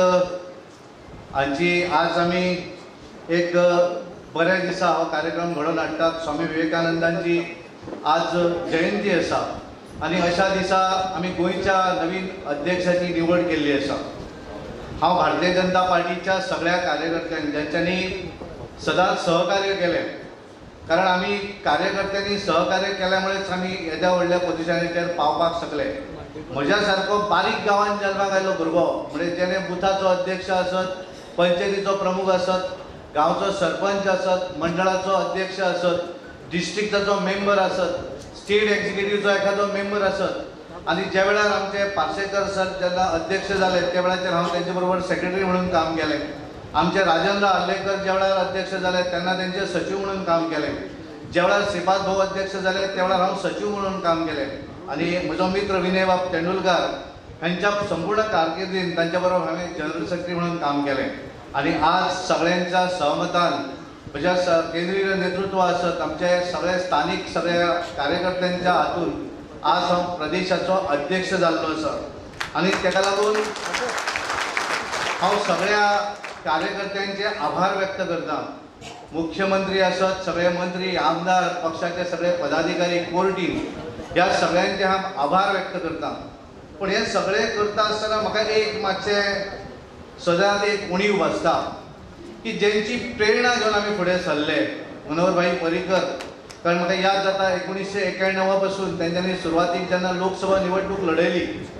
F: हांची आज आमी एक बऱ्या दिसा हो कार्यक्रम घडोवन हाडटात. स्वामी विवेकानंदांची आज जयंती आसा आणि अशा दिसा आमी गोंयच्या नवीन अध्यक्षाची निवड केल्ली आसा. हांव भारतीय जनता पार्टीच्या सगळ्या कार्यकर्त्यांक ज्यांच्यांनी सदांच सहकार्य केलें, कारण आमी कार्यकर्त्यांनी सहकार्य केल्यामुळेच आमी येद्या व्हडल्या पोजिशनाचेर पावपाक शकले. म्हज्या सारको बारीक गांवांत जल्माक आयलो भुरगो म्हणजे जेणे बुथाचो अध्यक्ष आसत, पंचायतीचो प्रमुख आसत, गांवचो सरपंच आसत, मंडळाचो अध्यक्ष आसत, डिस्ट्रिक्टाचो मेंबर आसत, स्टेट एक्झिक्युटिव्हचो एखादो मेंबर आसत आणि ज्या वेळार आमचे पार्सेकर सर जेन्ना अध्यक्ष जाले त्या वेळाचेर हांव तेंचे बरोबर सेक्रेटरी म्हणून काम केलें. आमचे राजेंद्र आर्लेकर ज्या वेळार अध्यक्ष जाले तेन्ना तेंचे सचिव म्हणून काम केलें. ज्या वेळार श्रीपाद भाऊ अध्यक्ष जाले त्या वेळार हांव सचिव म्हणून काम केलें. आणि म्हजो मित्र विनय बाब तेंडुलकर हांच्या संपूर्ण कारकिर्दीन तांच्या बरोबर हांवें जनरल सेक्रेटरी म्हणून काम केलें. आणि आज सगळ्यांच्या सहमतान म्हज्या केंद्रीय नेतृत्व आसत, आमचे सगळे स्थानिक सगळ्या कार्यकर्त्यांच्या हातून आज हांव प्रदेशाचो अध्यक्ष जाल्लो आसा. आणि ताका लागून हांव सगळ्या कार्यकर्त्यांचे आभार व्यक्त करता. मुख्यमंत्री आसत, सगळे मंत्री, आमदार, पक्षाचे सगळे पदाधिकारी, कोर टीम, ह्या सगळ्यांचे हांव आभार व्यक्त करता. पण हे सगळे करता आसतना म्हाका एक मातशें सदांच एक उणीव भासता की ज्यांची प्रेरणा घेवन आमी फुडें सरले, मनोहरभाई पर्रीकर, कारण म्हाका याद जाता एकोणीशे एक्याण्णवा पासून तेंच्यांनी सुरवातीक जेन्ना लोकसभा निवडणूक लडयली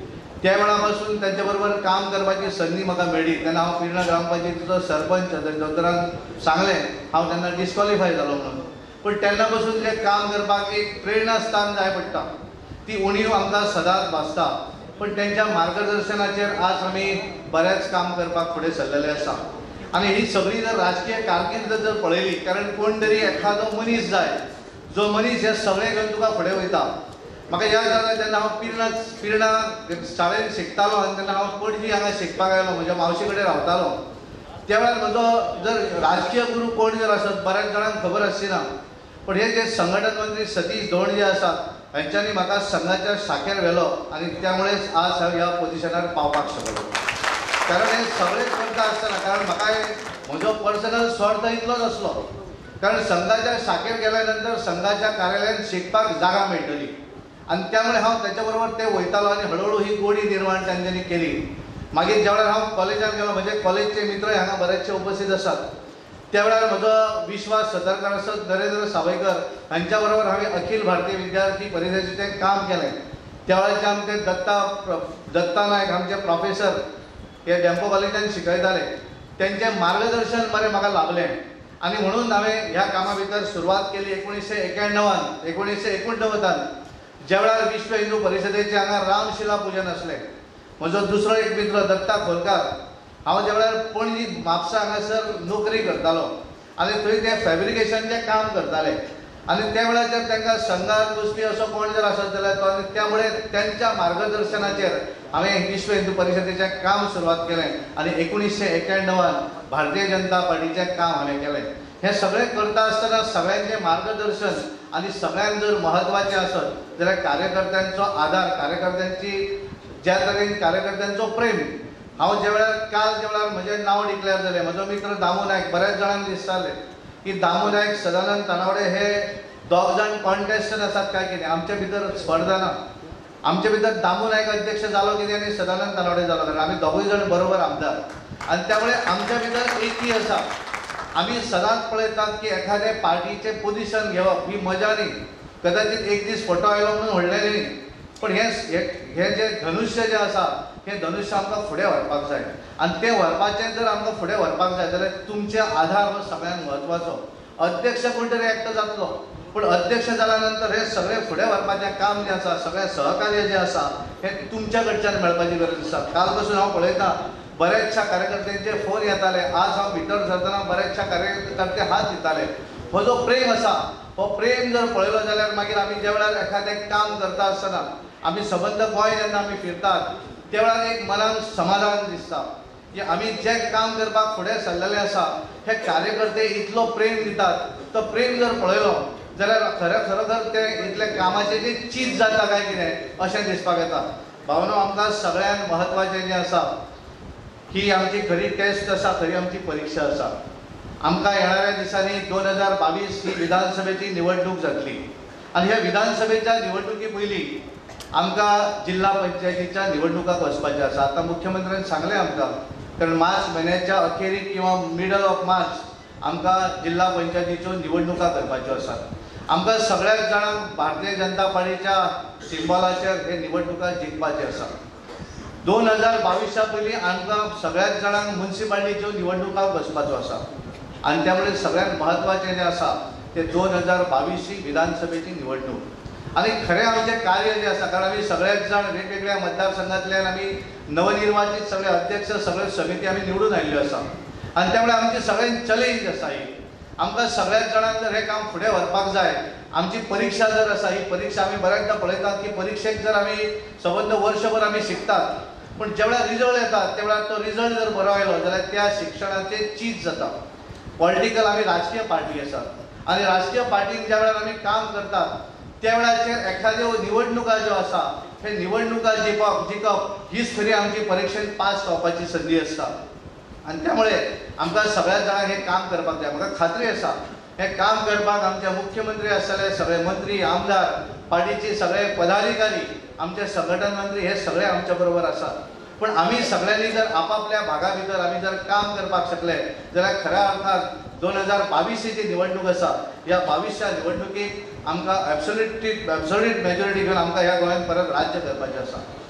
F: त्या वेळा पासून त्यांच्या बरोबर काम करपाची संधी म्हाका मेळ्ळी तेन्ना हांव पिर्णा ग्रामपंचायतीचो सरपंच दोतोरान सांगलें हांव तेन्ना डिस्क्वॉलिफाय जालो म्हणून. पण तेन्ना पासून जे काम करपाक एक प्रेरणास्थान जाय पडटा ती उणीव आमकां सदांच भासता. पण त्यांच्या मार्गदर्शनाचेर आज आमी बरेंच काम करपाक फुडें सरलेले आसा. आनी ही सगळी जर राजकीय कारकीर्द जर पळयली कारण कोण तरी एखादो मनीस जाय जो मनीस हे सगळें घेवन तुका फुडें वयता. म्हाका याद जाता जेन्ना हांव पिर्णा पिर्णा शाळेंत शिकतालो आनी तेन्ना हांव पणजी हांगा शिकपाक आयलो म्हज्या मावशे कडेन रावतालो. त्या वेळार म्हजो जर राजकीय गुरू कोण जर आसत बऱ्याच जाणांक खबर आसची ना. पण हे जे संघटन मंत्री सतीश धोंड जे आसात हांच्यांनी म्हाका संघाच्या शाखेर व्हेलो आनी त्यामुळेच आज हांव ह्या पोजिशनार पावपाक शकलो. कारण हे सगळेच करता आसतना कारण म्हाका म्हजो पर्सनल स्वार्थ इतलोच आसलो. कारण संघाच्या शाखेर गेल्या नंतर संघाच्या कार्यालयात शिकपाक जागा मेळटली आनी त्यामुळे हांव त्याच्या बरोबर ते वयतालो आनी हळूहळू ही गोडी निर्माण तांच्यांनी केली. मागीर ज्या वेळार हांव कॉलेजात गेलो म्हजे कॉलेजचे मित्रय हांगा बरेचशे उपस्थित आसात. त्या वेळार म्हजो विश्वास सतरकर आसत नरेंद्र सावयकर हांच्या बरोबर हांवें अखिल भारतीय विद्यार्थी परिशदेचें काम केलें. त्या वेळाचे आमचे दत्ता दत्ता नायक आमचे प्रोफेसर हे डेम्पो कॉलेजांत शिकयताले त्यांचें मार्गदर्शन बरें म्हाका लाभलें. आनी म्हणून हांवें ह्या कामा भितर सुरवात केली एकोणीशे एक्याण्णवान एकोणीशे एकोणनव्वदान ज्या वेळार विश्व हिंदू परिशदेचें हांगा रामशिला पुजन आसलें. म्हजो दुसरो एक मित्र दत्ता खोलकार हांव ज्या वेळार पणजी म्हापसा हांगासर नोकरी करतालो आनी थंय ते फॅब्रिकेशनचें काम करताले आनी त्या वेळाचेर तांकां संघात गोश्टी असो कोण जर आसत जाल्यार तो आनी त्यामुळे त्यांच्या मार्गदर्शनाचेर हांवें विश्व हिंदू परिशदेचें काम सुरवात केलें आनी एकोणीशे एक्याण्णवान भारतीय जनता पार्टीचें काम हांवें केलें. हें सगळें करता आसतना सगळ्यांचें मार्गदर्शन आनी सगळ्यांत जर म्हत्वाचें आसत जाल्यार कार्यकर्त्यांचो आदार कार्यकर्त्यांची ज्या तरेन कार्यकर्त्यांचो प्रेम. हांव ज्या वेळार काल ज्या वेळार म्हजें नांव डिक्लेअर जालें म्हजो मित्र दामू नायक बऱ्याच जाणांक दिसतालें की दामू नायक सदानंद तानावडे हे दोग जाण कॉन्टेस्टंट आसात काय कितें. आमचे भितर स्पर्धा ना. आमचे भितर दामू नायक अध्यक्ष जालो कितें आनी सदानंद तानावडे जालो कारण आमी दोगूय जाण बरोबर आमदार आनी त्यामुळे आमच्या भितर एकी आसा. आमी सदांच पळयतात की एखादे पार्टीचें पोजिशन घेवप ही मजा न्ही. कदाचित एक दीस फोटो आयलो म्हणून व्हडलें न्ही. पण हे हे जे धनुश्य जे आसा हे धनुश्य आमकां फुडें व्हरपाक जाय आनी तें व्हरपाचें जर आमकां फुडें व्हरपाक जाय जाल्यार तुमचे आधार हो सगळ्यांत म्हत्वाचो. अध्यक्ष कोण तरी एकटो जातलो पण अध्यक्ष जाल्या नंतर हे सगळें फुडें व्हरपाचें काम जें आसा सगळें सहकार्य जें आसा हें तुमच्या कडच्यान मेळपाची गरज आसा. काल पासून हांव पळयतां बऱ्याचशा कार्यकर्त्यांचे फोन येताले. आज हांव भितर सरतना बऱ्याचशा कार्यकर्ते हात दिताले. हो जो प्रेम आसा हो प्रेम जर पळयलो जाल्यार मागीर आमी ज्या वेळार एखादें काम करता आसतना आमी सबंद गोंय जेन्ना आमी फिरतात त्या वेळार एक मनाक समाधान दिसता की आमी जें काम करपाक फुडें सरलेले आसा हे कार्यकर्ते इतलो प्रेम दितात. तो प्रेम जर पळयलो जाल्यार खरें खरोखर ते इतले कामाचें जें चीज जाता काय कितें अशें दिसपाक येता. भावनो आमकां सगळ्यांत म्हत्वाचें जें आसा ही आमची खरी टेस्ट आसा खरी आमची परीक्षा आसा. आमकां येणाऱ्या दिसांनी दोन हजार बावीस ही विधानसभेची निवडणूक जातली आनी ह्या विधानसभेच्या निवडणुकी पयलीं आमकां जिल्हा पंचायतीच्या निवडणुकाक वचपाचें आसा. आतां मुख्यमंत्र्यान सांगलें आमकां कारण मार्च म्हयन्याच्या अखेरीक किंवा मिडल ऑफ मार्च आमकां जिल्हा पंचायतीच्यो निवडणुका करपाच्यो आसात. आमकां सगळ्याच जाणांक भारतीय जनता पार्टीच्या सिंबॉलाचेर हे निवडणुका जिखपाचे आसा. दोन हजार बावीसा पयलीं आमकां सगळ्याच जाणांक म्युनिसिपालिटीच्यो निवडणुकाक वचपाचो आसा आनी त्यामुळे सगळ्यांत म्हत्वाचें जें आसा तें दोन हजार बावीस ही विधानसभेची निवडणूक आनी खरें आमचें कार्य जें आसा कारण आमी सगळेच जाण वेगवेगळ्या मतदारसंघांतल्यान आमी नवनिर्वाचित सगळे अध्यक्ष सगळे समिती आमी निवडून आयिल्ल्यो आसा आनी त्यामुळे आमची सगळ्यांत चॅलेंज आसा ही. आमकां सगळ्याच जाणांक जर हें काम फुडें व्हरपाक जाय आमची परीक्षा जर आसा ही परीक्षा आमी बऱ्याचदा पळयतात की परीक्षेक जर आमी सबंद वर्षभर आमी शिकतात पण ज्या वेळार रिजल्ट येतात त्या वेळार तो रिजल्ट जर बरो आयलो जाल्यार त्या शिक्षणाचें चीज जाता. पॉलिटिकल आमी राजकीय पार्टी आसात आनी राजकीय पार्टीक ज्या वेळार आमी काम करतात त्या वेळाचेर एखाद्यो निवडणुका ज्यो आसा हे निवडणुका जिखप जिखप हीच खरी आमची परीक्षेंत पास जावपाची संदी आसता आनी त्यामुळे आमकां सगळ्याच जाणांक हें काम करपाक जाय. म्हाका खात्री आसा हें काम करपाक आमचे मुख्यमंत्री आसतले सगळे मंत्री आमदार पार्टीचे सगळे पदाधिकारी आमचे संघटन मंत्री हे सगळे आमच्या बरोबर आसात. पण आमी सगळ्यांनी जर आपापल्या भागा भितर आमी जर काम करपाक शकले जाल्यार खऱ्या अर्थान दोन हजार बावीस जी निवडणूक आसा ह्या बावीसच्या निवडणुकीक आमकां एब्सोल्युटली एब्सोल्यूट मेजॉरिटी घेवन आमकां ह्या गोंयांत परत राज्य करपाचें आसा.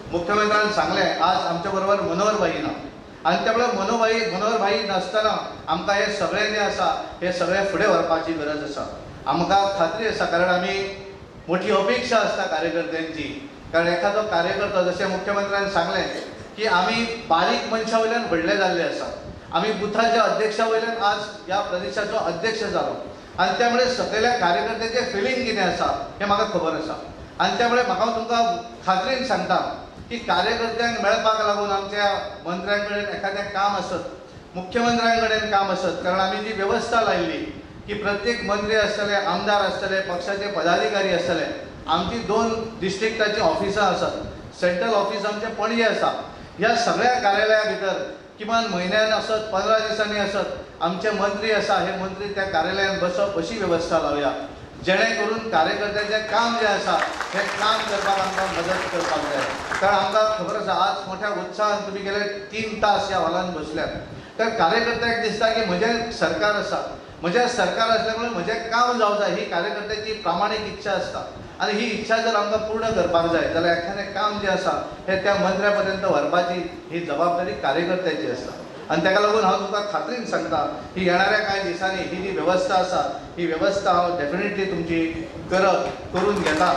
F: मुख्यमंत्र्यांनी सांगले आज आमच्या बरोबर मनोहर भाई ना आणि त्यामुळे मनोभाई मनोहर भाई नासतना आमकां हे सगळें जें आसा हे सगळें फुडें व्हरपाची गरज आसा. आमकां खात्री आसा कारण आमी मोठी अपेक्षा असता कार्यकर्त्यांची. कारण एखादो कार्यकर्तो जशें मुख्यमंत्र्यान सांगलें की आमी बारीक मनशा वयल्यान व्हडले जाल्ले आसा. आमी बुथाच्या अध्यक्षा वयल्यान आज ह्या प्रदेशाचो अध्यक्ष जालो आणि त्यामुळे सकयल्या कार्यकर्त्याचें फिलींग कितें आसा हें म्हाका खबर आसा. आणि त्यामुळे म्हाका तुमकां खात्रीन सांगता की कार्यकर्त्यांक मेळपाक लागून आमच्या मंत्र्यां कडेन एखादें काम आसत, मुख्यमंत्र्यां कडेन काम आसत, कारण आमी जी व्यवस्था लायिल्ली की प्रत्येक मंत्री आसतले, आमदार आसतले, पक्षाचे पदाधिकारी आसतले, आमची दोन डिस्ट्रिक्टाची ऑफिसां आसात, सेंट्रल ऑफिस आमचें पणजे आसा. ह्या सगळ्या कार्यालया भितर किमान म्हयन्यान आसत, पंदरा दिसांनी आसत, आमचे मंत्री आसा हे मंत्री त्या कार्यालयात बसप अशी व्यवस्था लावया जेणे करून कार्यकर्त्याचें काम जें आसा हें काम करपाक आमकां मदत करपाक जाय. कारण आमकां खबर आसा आज मोठ्या उत्साहान तुमी गेले तीन तास ह्या हॉलान बसल्यात. तर कार्यकर्त्याक दिसता की म्हजें सरकार आसा, म्हजें सरकार आसल्यामुळे म्हजें काम जावं जाय ही कार्यकर्त्याची प्रामाणीक इच्छा आसता. आणि ही इच्छा जर आमकां पूर्ण करपाक जाय जाल्यार एखादें काम जें आसा हें त्या मंत्र्या पर्यंत व्हरपाची ही जबाबदारी कार्यकर्त्याची आसता. आणि ताका लागून हांव तुमकां खात्रीन सांगता की येणाऱ्या कांय दिसांनी ही जी व्यवस्था आसा ही व्यवस्था हांव डेफिनेटली तुमची करप करून घेता.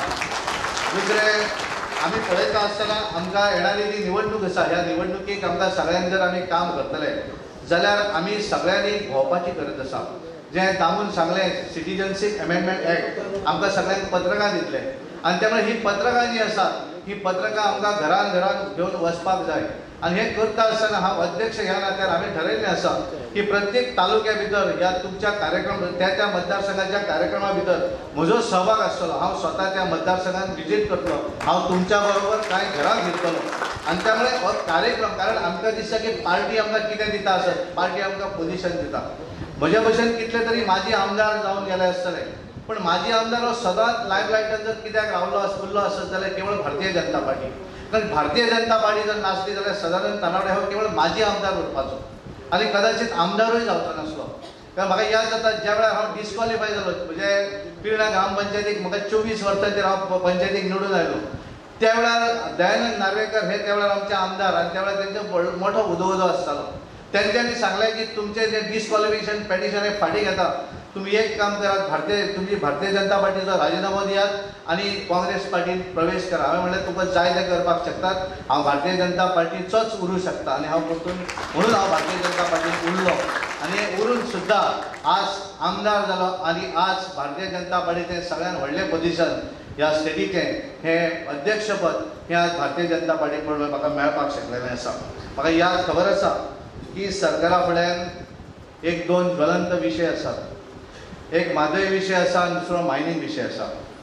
F: दुसरें आमी पळयता आसतना आमकां येणारी जी निवडणूक आसा ह्या निवडणुकीक आमकां सगळ्यांक जर आमी काम करतले जाल्यार आमी सगळ्यांनी भोंवपाची गरज आसा. जें दामून सांगलें सिटिजनशीप अमेंडमेंट एक्ट आमकां सगळ्यांक पत्रकां दितले आणि त्यामुळे ही पत्रकां जी आसात ही पत्रकां आमकां घरान घरान घेवन वचपाक जाय. आणि हे करता आसतना हांव अध्यक्ष ह्या नात्यान हांवें ठरयिल्लें आसा की प्रत्येक तालुक्या भितर ह्या तुमच्या कार्यक्रम त्या त्या मतदारसंघाच्या कार्यक्रमा भितर म्हजो सहभाग आसतलो. हांव स्वता त्या मतदारसंघात विजीट करतलो, हांव तुमच्या बरोबर कांय घरां घेतलो आणि त्यामुळे हो कार्यक्रम कारण आमकां दिसता की पार्टी आमकां कितें दिता आसत, पार्टी आमकां पोजिशन दिता. म्हज्या भशेन कितले तरी माजी आमदार जावन गेले आसतले पण माजी आमदार हो सदांच लायमलायटान जर कित्याक रावलो उरलो आसत जाल्यार केवळ भारतीय जनता पार्टी. कारण भारतीय जनता पार्टी जर नासली जाल्यार सदानंद तानावडे हो केवळ माजी आमदार उरपाचो आणि कदाचित आमदारूय जावचो नासलो. कारण म्हाका याद जाता ज्या वेळार हांव डिस्क्वॉलिफाय जालो म्हणजे पिर्णा ग्रामपंचायतीक म्हाका चोवीस वर्सांचेर हांव पंचायतीक निवडून आयलो त्या वेळार दयानंद नार्वेकर हे त्या वेळार आमचे आमदार आणि त्या वेळार तेंचो मोठो उदो उदो आसतालो. तेंच्यांनी सांगलें की तुमचें जें डिस्क्वॉलिफिकेशन पेटिशन हें फाटीं घेता, तुम्ही एक काम करात, भारतीय तुमची भारतीय जनता पार्टीचो राजीनामो दियात आणि काँग्रेस पार्टीत प्रवेश करा. हांवें म्हणलें तुका जाय तें करपाक शकतात, हांव भारतीय जनता पार्टीचोच उरूं शकता आणि हांव परतून म्हणून हांव भारतीय जनता पार्टीत उरलो आणि उरून सुद्दां आज आमदार जालो आणि आज भारतीय जनता पार्टीचें सगळ्यात व्हडलें पोजिशन ह्या स्टेटीचें हें अध्यक्षपद हें आज भारतीय जनता पार्टी कडल्यान म्हाका मेळपाक शकलेलें आसा. म्हाका याद खबर आसा की सरकारा फुड्यान एक दोन ज्वलंत विशय आसात. एक म्हादय विशय आसा आनी दुसरो मायनींग विशय आसा.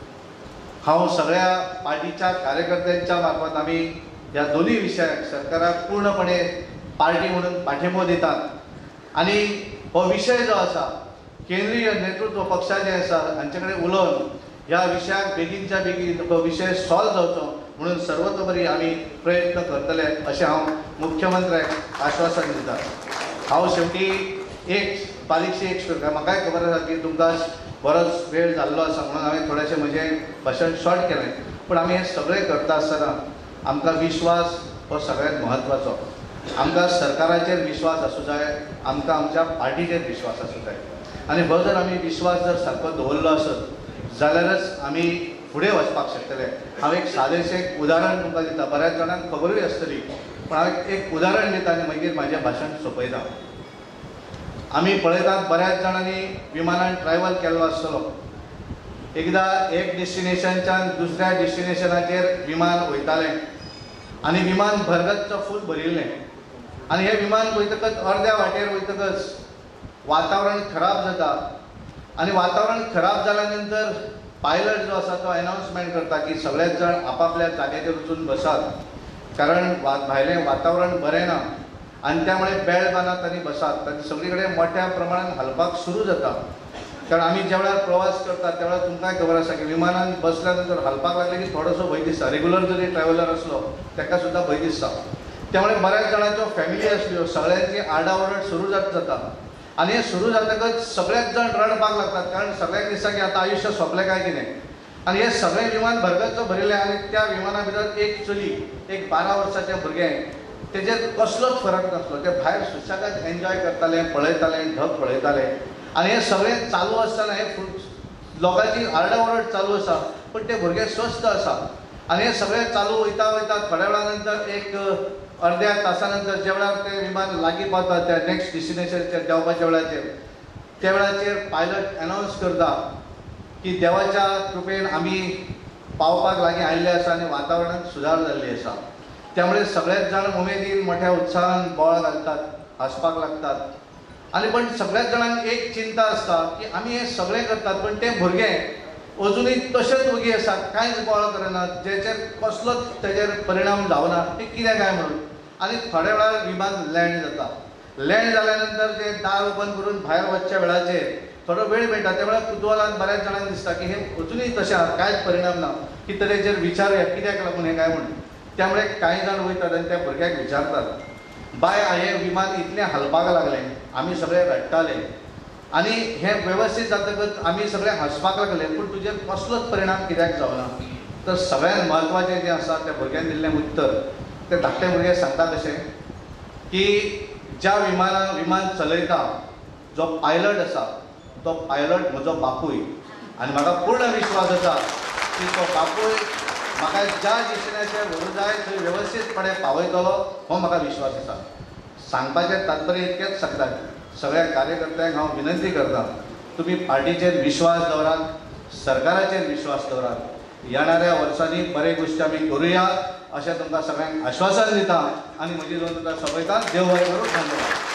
F: हांव सगळ्या पार्टीच्या कार्यकर्त्यांच्या मार्फत आमी ह्या दोनूय विशयाक सरकाराक पूर्णपणे पार्टी म्हणून पाठिंबो दितात आणि हो विशय जो आसा केंद्रीय नेतृत्व पक्षाचें आसा हांचे कडेन उलोवन ह्या विशयाक बेगीनच्या बेगीन तो विशय सॉल्व जावचो म्हणून सर्वतोपरी आमी प्रयत्न करतले अशें हांव मुख्यमंत्र्याक आश्वासन दिता. हांव शेवटी एक बारीकशी एक स्टोरी म्हाकाय खबर आसा की तुमकां बरोच वेळ जाल्लो आसा म्हणून हांवें थोडेशें म्हजें भाशण शॉर्ट केलें पूण आमी हें सगळें करता आसतना आमकां विश्वास हो सगळ्यांत म्हत्वाचो. आमकां सरकाराचेर विश्वास आसूं जाय, आमकां आमच्या पार्टीचेर विश्वास आसूं जाय आनी हो जर आमी विश्वास जर सारको दवरलो आसत जाल्यारच आमी फुडें वचपाक शकतले. हांव एक सादेशें एक उदाहरण तुमकां दिता, बऱ्याच जाणांक खबरूय आसतली पूण हांव एक उदाहरण दिता आनी मागीर म्हाजें भाशण सोंपयता. आमी पळयतात बऱ्याच जाणांनी विमानान ट्रॅव्हल केल्लो आसतलो. एकदां एक डेस्टिनेशनच्यान दुसऱ्या डेस्टिनेशनाचेर विमान वयतालें आनी विमान भरगच्च फूल भरिल्लें आनी हें विमान वयतकच अर्द्या वाटेर वयतकच वातावरण खराब जाता आनी वातावरण खराब जाल्या नंतर पायलट जो आसा तो अनाउन्समेंट करता की सगळेच जाण आपापल्या जाग्याचेर वचून बसात कारण भायलें वातावरण बरें ना आणि त्यामुळे बेळ बांदात आनी बसात. आनी सगळी कडेन मोठ्या प्रमाणात हलपाक सुरू जाता. कारण आमी ज्या वेळार प्रवास करतात त्या वेळार तुमकांय खबर आसा की विमानान बसल्या नंतर हलपाक लागले की थोडोसो भंय दिसता. रेग्युलर जरी ट्रॅव्हलर असलो ताका सुद्दां भंय दिसता. त्यामुळे बऱ्याच जाणांच्यो फॅमिली आसल्यो सगळ्यांची आरडाओरड सुरू जात जाता आनी हें सुरू जातकच सगळेच जण रडपाक लागतात कारण सगळ्यांक दिसता की आतां आयुश्य सोंपलें काय कितें. आनी हे सगळें विमान भरगच्च भरिल्लें आनी त्या विमाना भितर एक चली एक बारा वर्साचें भुरगें तेजेर कसलोच फरक नासलो. ते भायर सुशेगाद एन्जॉय करताले, पळयताले, ढग पळयताले आनी हें सगळें चालू आसतना हे लोकांची आरडाओरड चालू आसा पूण ते भुरगे स्वस्थ आसा. आनी हे सगळें चालू वयता वयता थोड्या वेळा नंतर एक अर्द्या तासा नंतर जे वेळार ते विमान लागीं पावता त्या नेक्स्ट डेस्टिनेशनाचेर देंवपाच्या वेळाचेर त्या वेळाचेर पायलट अनावन्स करता की देवाच्या कृपेन आमी पावपाक लागीं आयिल्ले आसा आनी वातावरणांत सुदार जाल्ली आसा. त्यामुळे सगळेच जाण उमेदीन मोठ्या उत्साहान बोवाळ घालतात, हांसपाक लागतात. आनी पण सगळ्याच जाणांक एक चिंता आसता की आमी हें सगळें करतात पण ते भुरगे अजुनूय तशेंच उगी आसात, कांयच बोवाळ करनात, जेचेर कसलोच तेजेर परिणाम जावना. ते कितें काय म्हणून. आनी थोड्या वेळार विमान लँड जाता. लँड जाल्या नंतर ते दार ओपन करून भायर वचच्या वेळाचेर थोडो वेळ मेळटा. त्या वेळार कुतुहलान बऱ्याच जाणांक दिसता की हे अजुनूय तशें आसा, कांयच परिणाम ना, की तरेचेर विचारुया कित्याक लागून हें काय म्हणून. त्यामुळे कांय जाण वयतात आनी त्या भुरग्याक विचारतात, बाय हें विमान इतलें हलपाक लागलें, आमी सगळे रडटाले आनी हें वेवस्थीत जातकच आमी सगळे हांसपाक लागले पूण तुजेर कसलोच परिणाम कित्याक जावना. तर सगळ्यांत म्हत्वाचें जें आसा त्या भुरग्यान दिल्लें उत्तर ते धाकटे भुरगे सांगता कशें की ज्या विमानान विमान चलयता जो पायलट आसा तो पायलट म्हजो बापूय आनी म्हाका पूर्ण विश्वास आसा की तो बापूय म्हाका ज्या डेस्टिनेशनाचेर व्हरूंक जाय थंय वेवस्थीतपणे पावयतलो हो म्हाका विश्वास आसा. सांगपाचें तात्पर्य इतकेंच सांगता सगळ्या कार्यकर्त्यांक हांव विनंती करतां तुमी पार्टीचेर विश्वास दवरात, सरकाराचेर विश्वास दवरात. येणाऱ्या वर्सांनी बरे गोश्टी आमी करुया अशें तुमकां सगळ्यांक आश्वासन दिता आनी म्हजी दोन तुका सोंपयता. देव बरें करूं. धन्यवाद.